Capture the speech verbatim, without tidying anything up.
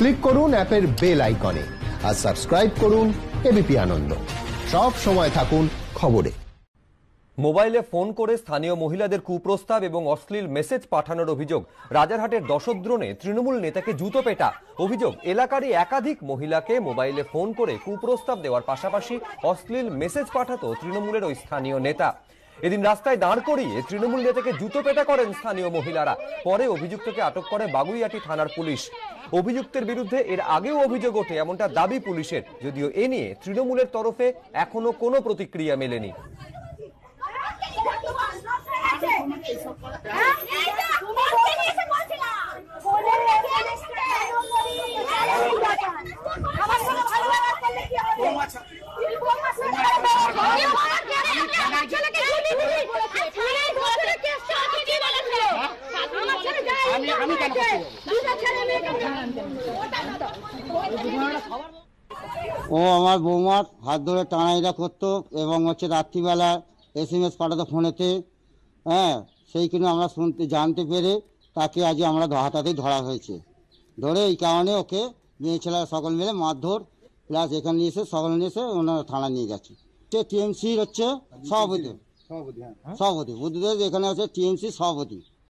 Click করুন অ্যাপের bell আইকনে আর সাবস্ক্রাইব করুন এবিপি আনন্দ। সব সময় থাকুন খবরে। মোবাইলে ফোন করে স্থানীয় মহিলাদের কুপ্রস্তাব এবং অশ্লীল মেসেজ পাঠানোর অভিযোগ। রাজারহাটের দশদ্রোণে তৃণমূল নেতাকে জুতো পেটা। অভিযোগ, এলাকারই একাধিক মহিলাকে মোবাইলে ফোন করে কুপ্রস্তাব দেওয়ার পাশাপাশি অশ্লীল মেসেজ পাঠাতো তৃণমূলের ওই স্থানীয় নেতা। এদিন রাস্তায় দাঁড় করিয়ে তৃণমূল নেতাকে জুতো পেটা করেন স্থানীয় মহিলারা। পরে অভিযুক্তকে আটক করে বাগুইআটি থানার পুলিশ। অভিযুক্তের বিরুদ্ধে এর আগেও অভিযোগ ওঠে এমনটা দাবি পুলিশের, যদিও এ নিয়ে তৃণমূলের তরফে এখনো কোনো প্রতিক্রিয়া মেলেনি। ও আমার বৌমার হাত ধরে টানাইরা করতো এবং হচ্ছে রাত্রিবেলা এস এম এস পাঠাতো ফোনেতে। হ্যাঁ, সেইখানে আমরা শুনতে জানতে পেরে তাকে আজ আমরা হাতাতেই ধরা হয়েছে। ধরে এই কারণে ওকে মেয়ে ছেলেরা সকল মিলে মারধর প্লাস এখানে নিয়ে এসে সকল নিয়ে এসে ওনারা থানা নিয়ে গেছে। সে টিএমসির হচ্ছে সভাপতি সভাপতি বুদ্ধদেব, এখানে হচ্ছে টিএমসি সভাপতি।